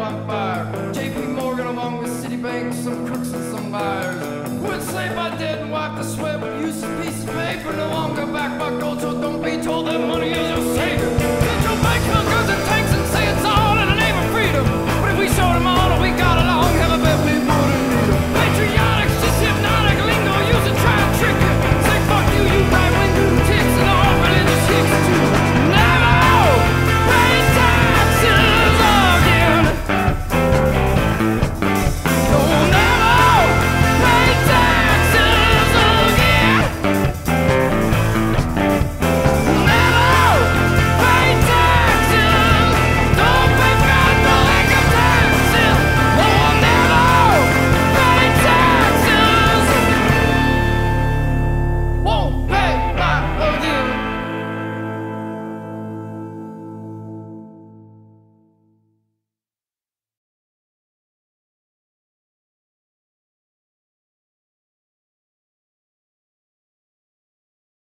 on fire. J.P. Morgan along with Citibank, some crooks and some liars. Would slave my dead and wipe the sweat with use a piece of paper. No longer back my gold, so don't be told that money is your savior.